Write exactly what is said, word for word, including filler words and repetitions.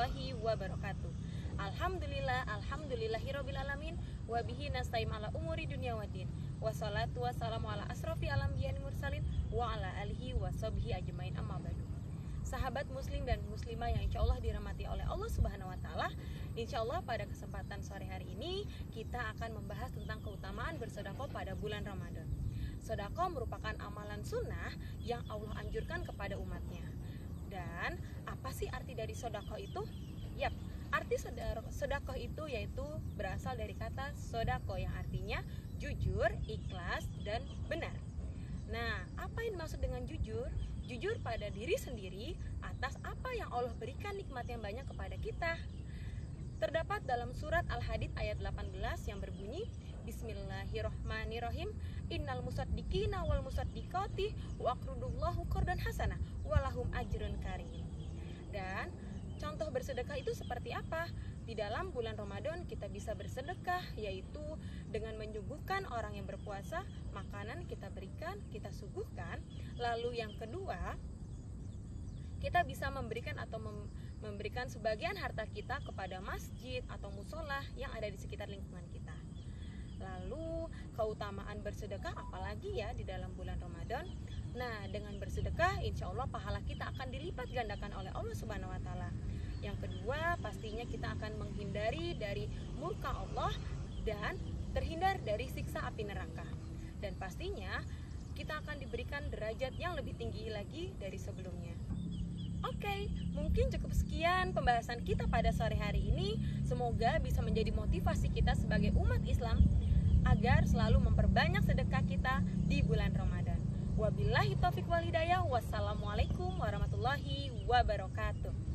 warahmatullahi wabarakatuh. Alhamdulillah, alhamdulillahirabbil alamin, wa bihi nasta'in ala umuri dunya waddin. Wassalatu wassalamu ala asrofi alam biyan mursalin wa ala alihi wa sahbihi ajmain, amma ba'du. Sahabat muslim dan muslimah yang insya Allah dirahmati oleh Allah Subhanahu wa Ta'ala, insya Allah pada kesempatan sore hari ini kita akan membahas tentang keutamaan bersedekah pada bulan Ramadan. Sedekah merupakan amalan sunnah yang Allah anjurkan kepada umatnya. Dan apa sih arti dari sedekah itu? Yap, arti sedekah itu yaitu berasal dari kata sodako yang artinya jujur, ikhlas, dan benar. Nah, apa yang dimaksud dengan jujur? Jujur pada diri sendiri atas apa yang Allah berikan nikmat yang banyak kepada kita. Terdapat dalam surat Al-Hadid ayat delapan belas yang berbunyi, Bismillahirrohmanirrohim, Innal musaddiqina wal musaddiqati wa aqrudullahu qardan hasanah walahum ajrun karim. Dan contoh bersedekah itu seperti apa? Di dalam bulan Ramadan kita bisa bersedekah, yaitu dengan menyuguhkan orang yang berpuasa, makanan kita berikan, kita suguhkan. Lalu yang kedua, kita bisa memberikan atau mem memberikan sebagian harta kita kepada masjid atau musola yang ada di sekitar lingkungan kita. Lalu keutamaan bersedekah apalagi ya di dalam bulan Ramadan? Nah, dengan bersedekah insya Allah pahala kita akan dilipat gandakan oleh Allah Subhanahu wa Ta'ala. Yang kedua, pastinya kita akan menghindari dari murka Allah dan terhindar dari siksa api neraka. Dan pastinya kita akan diberikan derajat yang lebih tinggi lagi dari sebelumnya. Oke, mungkin cukup sekian pembahasan kita pada sore hari ini. Semoga bisa menjadi motivasi kita sebagai umat Islam agar selalu memperbanyak sedekah kita di bulan Ramadan. Wabillahi taufiq wal hidayah. Wassalamualaikum warahmatullahi wabarakatuh.